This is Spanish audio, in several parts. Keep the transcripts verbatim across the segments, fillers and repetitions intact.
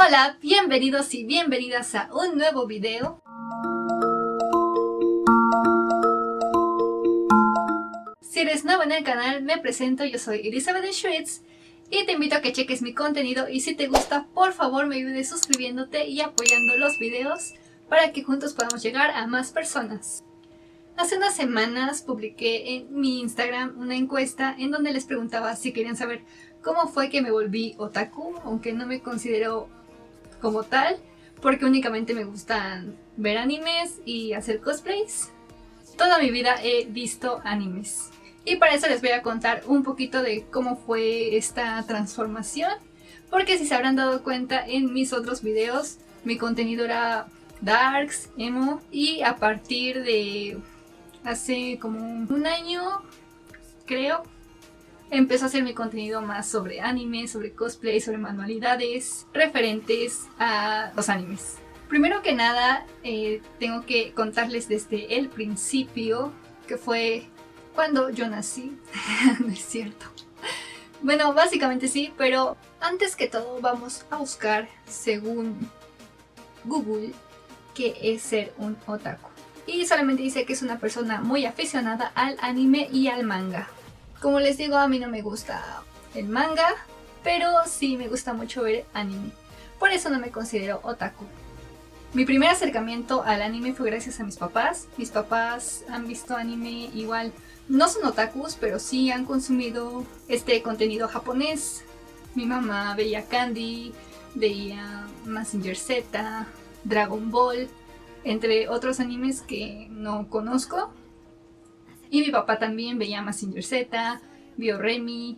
Hola, bienvenidos y bienvenidas a un nuevo video. Si eres nuevo en el canal, me presento, yo soy Elizabeth Schwitz y te invito a que cheques mi contenido y si te gusta, por favor me ayudes suscribiéndote y apoyando los videos para que juntos podamos llegar a más personas. Hace unas semanas publiqué en mi Instagram una encuesta en donde les preguntaba si querían saber cómo fue que me volví otaku, aunque no me considero como tal, porque únicamente me gustan ver animes y hacer cosplays. Toda mi vida he visto animes. Y para eso les voy a contar un poquito de cómo fue esta transformación, porque si se habrán dado cuenta en mis otros videos, mi contenido era darks, emo, y a partir de hace como un año, creo, empezó a hacer mi contenido más sobre anime, sobre cosplay, sobre manualidades referentes a los animes. Primero que nada, eh, tengo que contarles desde el principio, que fue cuando yo nací. No es cierto. Bueno, básicamente sí, pero antes que todo vamos a buscar, según Google, qué es ser un otaku. Y solamente dice que es una persona muy aficionada al anime y al manga. Como les digo, a mí no me gusta el manga, pero sí me gusta mucho ver anime. Por eso no me considero otaku. Mi primer acercamiento al anime fue gracias a mis papás. Mis papás han visto anime igual. No son otakus, pero sí han consumido este contenido japonés. Mi mamá veía Candy, veía Mazinger Z, Dragon Ball, entre otros animes que no conozco. Y mi papá también veía Mazinger Z, vio Remy,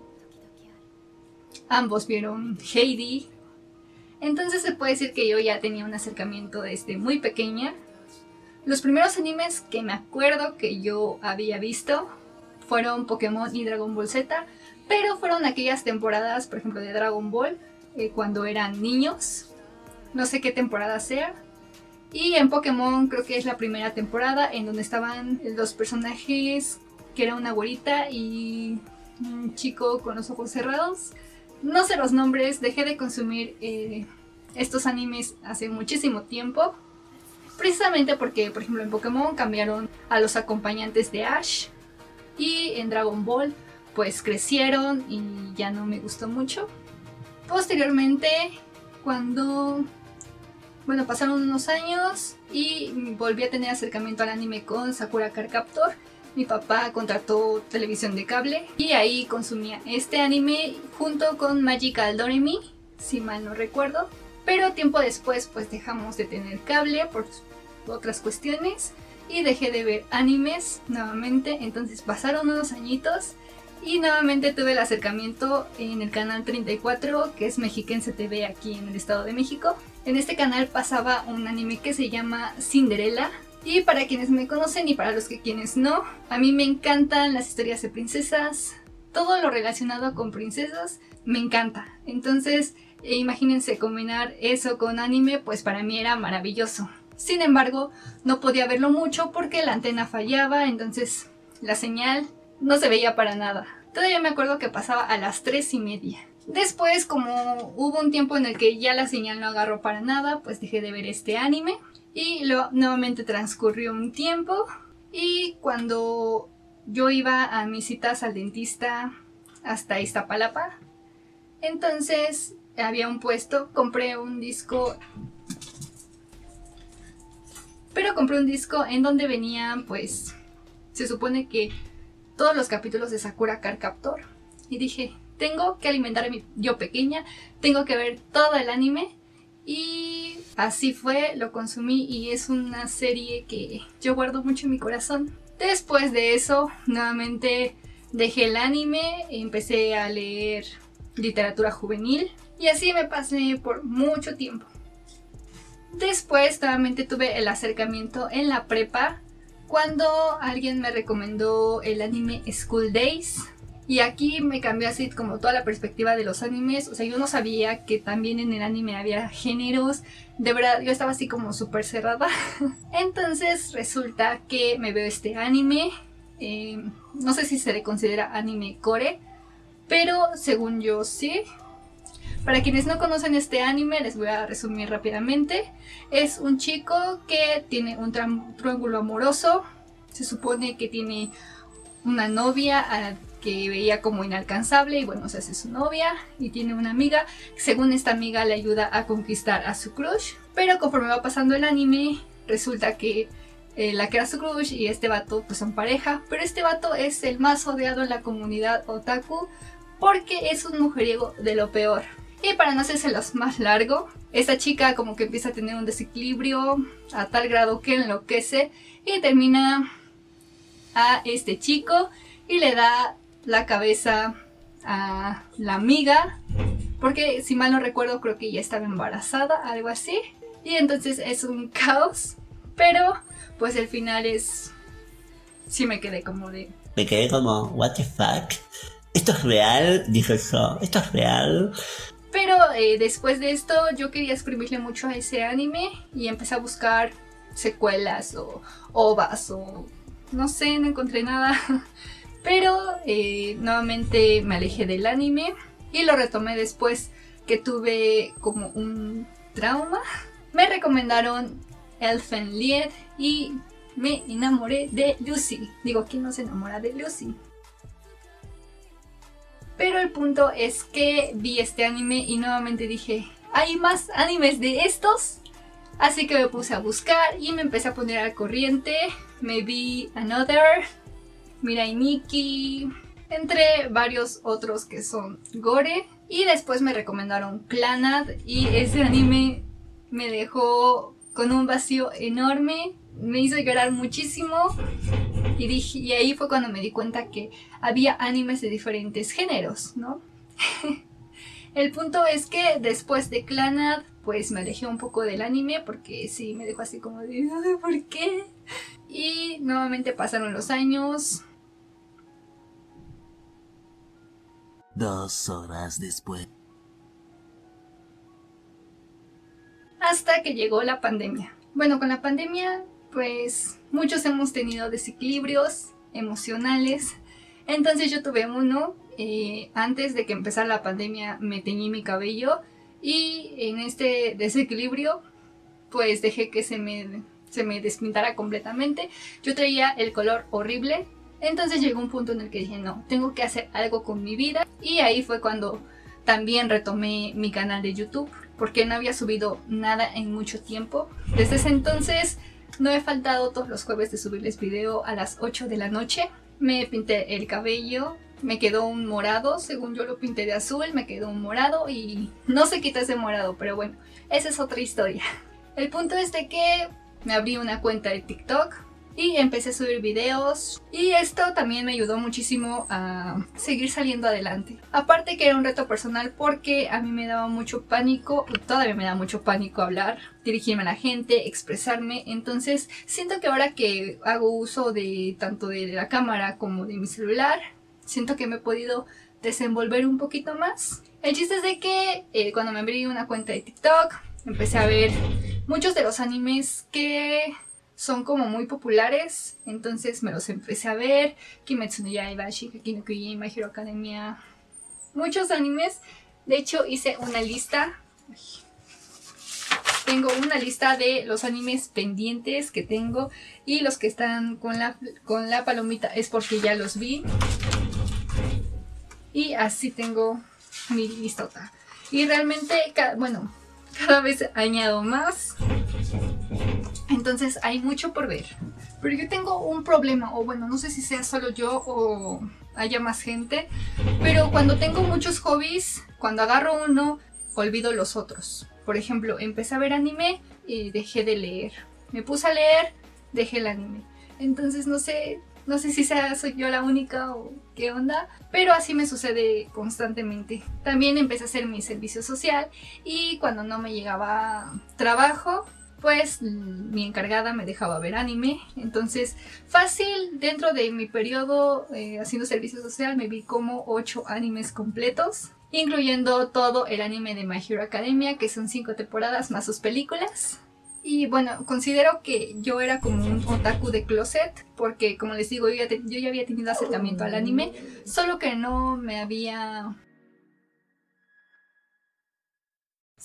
ambos vieron Heidi. Entonces se puede decir que yo ya tenía un acercamiento desde muy pequeña. Los primeros animes que me acuerdo que yo había visto fueron Pokémon y Dragon Ball Z, pero fueron aquellas temporadas, por ejemplo, de Dragon Ball, eh, cuando eran niños. No sé qué temporada sea. Y en Pokémon creo que es la primera temporada en donde estaban los personajes, que era una güerita y un chico con los ojos cerrados. No sé los nombres, dejé de consumir eh, estos animes hace muchísimo tiempo. Precisamente porque, por ejemplo, en Pokémon cambiaron a los acompañantes de Ash. Y en Dragon Ball pues crecieron y ya no me gustó mucho. Posteriormente, cuando... Bueno, pasaron unos años y volví a tener acercamiento al anime con Sakura Card Captor. Mi papá contrató televisión de cable y ahí consumía este anime junto con Magical Doremi, si mal no recuerdo. Pero tiempo después pues dejamos de tener cable por otras cuestiones y dejé de ver animes nuevamente. Entonces pasaron unos añitos y nuevamente tuve el acercamiento en el canal treinta y cuatro, que es Mexiquense T V aquí en el Estado de México. En este canal pasaba un anime que se llama Cinderella. Y para quienes me conocen y para los que quienes no, a mí me encantan las historias de princesas. Todo lo relacionado con princesas me encanta. Entonces, eh, imagínense combinar eso con anime, pues para mí era maravilloso. Sin embargo, no podía verlo mucho porque la antena fallaba, entonces la señal no se veía para nada. Todavía me acuerdo que pasaba a las tres y media. Después, como hubo un tiempo en el que ya la señal no agarró para nada, pues dejé de ver este anime. Y luego nuevamente transcurrió un tiempo. Y cuando yo iba a mis citas al dentista hasta Iztapalapa, entonces había un puesto, compré un disco... Pero compré un disco en donde venían, pues, se supone que todos los capítulos de Sakura Card Captor. Y dije, tengo que alimentar a mi yo pequeña, tengo que ver todo el anime. Y así fue, lo consumí y es una serie que yo guardo mucho en mi corazón. Después de eso, nuevamente dejé el anime, empecé a leer literatura juvenil. Y así me pasé por mucho tiempo. Después nuevamente tuve el acercamiento en la prepa cuando alguien me recomendó el anime School Days. Y aquí me cambió así como toda la perspectiva de los animes. O sea, yo no sabía que también en el anime había géneros. De verdad, yo estaba así como súper cerrada. Entonces resulta que me veo este anime. Eh, no sé si se le considera anime core, pero según yo sí. Para quienes no conocen este anime, les voy a resumir rápidamente. Es un chico que tiene un triángulo amoroso. Se supone que tiene una novia a que veía como inalcanzable y bueno, se hace su novia y tiene una amiga. Según esta amiga le ayuda a conquistar a su crush, pero conforme va pasando el anime resulta que eh, la que era su crush y este vato pues son pareja, pero este vato es el más odiado en la comunidad otaku porque es un mujeriego de lo peor. Y para no hacérselos más largo, esta chica como que empieza a tener un desequilibrio a tal grado que enloquece y termina a este chico y le da la cabeza a la amiga, porque si mal no recuerdo creo que ella estaba embarazada, algo así, y entonces es un caos, pero pues el final es... sí me quedé como de... Me quedé como, what the fuck, ¿esto es real? Dije yo, ¿esto es real? Pero eh, después de esto yo quería escribirle mucho a ese anime y empecé a buscar secuelas o ovas o no sé, no encontré nada. Pero eh, nuevamente me alejé del anime y lo retomé después que tuve como un trauma. Me recomendaron Elfen Lied y me enamoré de Lucy. Digo, ¿quién no se enamora de Lucy? Pero el punto es que vi este anime y nuevamente dije, ¿hay más animes de estos? Así que me puse a buscar y me empecé a poner al corriente. Me vi Another, Mirai Nikki, entre varios otros que son gore. Y después me recomendaron Clannad y ese anime me dejó con un vacío enorme. Me hizo llorar muchísimo. Y, dije, y ahí fue cuando me di cuenta que había animes de diferentes géneros, ¿no? El punto es que después de Clannad, pues me alejé un poco del anime porque sí me dejó así como de ¿por qué? Y nuevamente pasaron los años. Dos horas después. Hasta que llegó la pandemia. Bueno, con la pandemia, pues muchos hemos tenido desequilibrios emocionales. Entonces yo tuve uno. Eh, antes de que empezara la pandemia me teñí mi cabello. Y en este desequilibrio, pues dejé que se me, se me despintara completamente. Yo traía el color horrible. Entonces llegó un punto en el que dije, no, tengo que hacer algo con mi vida. Y ahí fue cuando también retomé mi canal de YouTube, porque no había subido nada en mucho tiempo. Desde ese entonces no he faltado todos los jueves de subirles video a las ocho de la noche. Me pinté el cabello, me quedó un morado, según yo lo pinté de azul, me quedó un morado y no se quita ese morado, pero bueno, esa es otra historia. El punto es de que me abrí una cuenta de TikTok y empecé a subir videos y esto también me ayudó muchísimo a seguir saliendo adelante. Aparte que era un reto personal porque a mí me daba mucho pánico, todavía me da mucho pánico hablar, dirigirme a la gente, expresarme. Entonces siento que ahora que hago uso de tanto de la cámara como de mi celular, siento que me he podido desenvolver un poquito más. El chiste es de que eh, cuando me abrí una cuenta de TikTok empecé a ver muchos de los animes que son como muy populares, entonces me los empecé a ver. Kimetsu no Yaiba, Shingeki no Kyojin, My Hero Academia, muchos animes. De hecho hice una lista. Tengo una lista de los animes pendientes que tengo y los que están con la, con la palomita es porque ya los vi. Y así tengo mi listota. Y realmente, bueno, cada vez añado más. Entonces hay mucho por ver. Pero yo tengo un problema, o bueno, no sé si sea solo yo o haya más gente, pero cuando tengo muchos hobbies, cuando agarro uno, olvido los otros. Por ejemplo, empecé a ver anime y dejé de leer. Me puse a leer, dejé el anime. Entonces no sé, no sé si sea, soy yo la única o qué onda, pero así me sucede constantemente. También empecé a hacer mi servicio social y cuando no me llegaba trabajo, pues mi encargada me dejaba ver anime. Entonces fácil, dentro de mi periodo eh, haciendo servicio social me vi como ocho animes completos, incluyendo todo el anime de My Hero Academia, que son cinco temporadas más sus películas. Y bueno, considero que yo era como un otaku de closet, porque como les digo, yo ya, te, yo ya había tenido acercamiento al anime, solo que no me había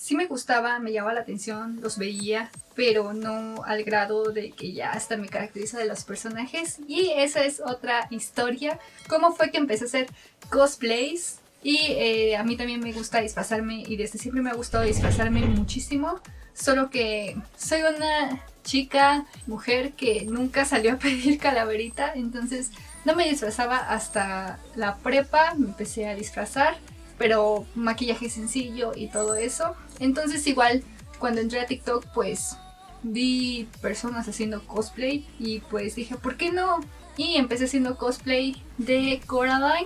sí me gustaba, me llamaba la atención, los veía, pero no al grado de que ya hasta me caracteriza de los personajes. Y esa es otra historia, cómo fue que empecé a hacer cosplays. Y eh, a mí también me gusta disfrazarme y desde siempre me ha gustado disfrazarme muchísimo. Solo que soy una chica, mujer que nunca salió a pedir calaverita, entonces no me disfrazaba hasta la prepa, me empecé a disfrazar, pero maquillaje sencillo y todo eso. Entonces igual cuando entré a TikTok pues vi personas haciendo cosplay y pues dije ¿por qué no? Y empecé haciendo cosplay de Coraline.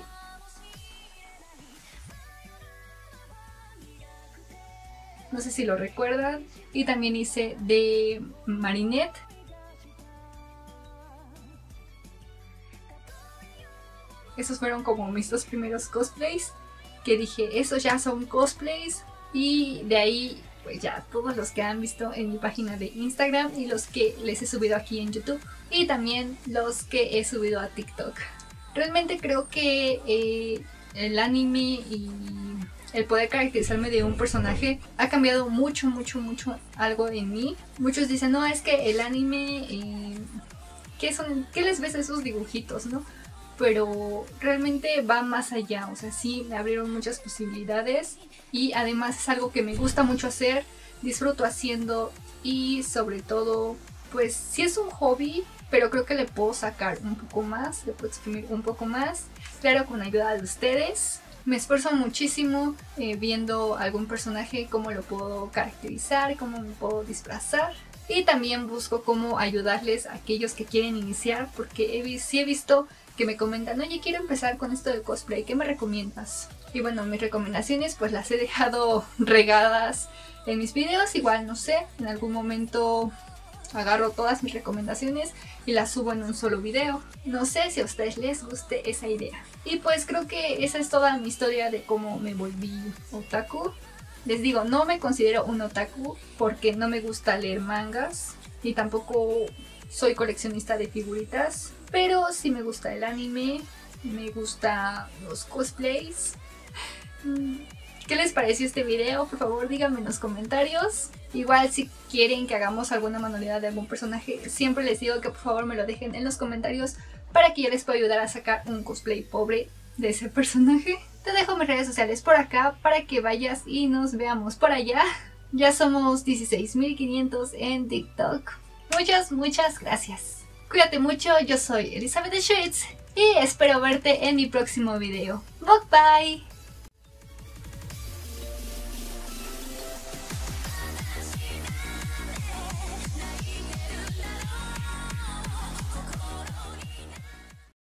No sé si lo recuerdan. Y también hice de Marinette. Esos fueron como mis dos primeros cosplays. Que dije, esos ya son cosplays. Y de ahí, pues ya todos los que han visto en mi página de Instagram. Y los que les he subido aquí en YouTube. Y también los que he subido a TikTok. Realmente creo que eh, el anime y el poder caracterizarme de un personaje ha cambiado mucho, mucho, mucho algo en mí. Muchos dicen, no, es que el anime, eh, ¿qué son? ¿Qué les ves a esos dibujitos, no? Pero realmente va más allá, o sea, sí me abrieron muchas posibilidades y además es algo que me gusta mucho hacer, disfruto haciendo y sobre todo, pues sí es un hobby, pero creo que le puedo sacar un poco más, le puedo exprimir un poco más, claro, con ayuda de ustedes. Me esfuerzo muchísimo eh, viendo algún personaje, cómo lo puedo caracterizar, cómo me puedo disfrazar. Y también busco cómo ayudarles a aquellos que quieren iniciar, porque he, sí he visto que me comentan, oye, quiero empezar con esto del cosplay, ¿qué me recomiendas? Y bueno, mis recomendaciones pues las he dejado regadas en mis videos, igual no sé, en algún momento agarro todas mis recomendaciones y las subo en un solo video. No sé si a ustedes les guste esa idea. Y pues creo que esa es toda mi historia de cómo me volví otaku. Les digo, no me considero un otaku porque no me gusta leer mangas y tampoco soy coleccionista de figuritas, pero sí me gusta el anime, me gusta los cosplays. ¿Qué les pareció este video? Por favor díganme en los comentarios. Igual si quieren que hagamos alguna manualidad de algún personaje, siempre les digo que por favor me lo dejen en los comentarios para que yo les pueda ayudar a sacar un cosplay pobre de ese personaje. Te dejo mis redes sociales por acá para que vayas y nos veamos por allá. Ya somos dieciséis mil quinientos en TikTok. Muchas, muchas gracias. Cuídate mucho, yo soy Elizabeth Schwitz y espero verte en mi próximo video. Bye bye.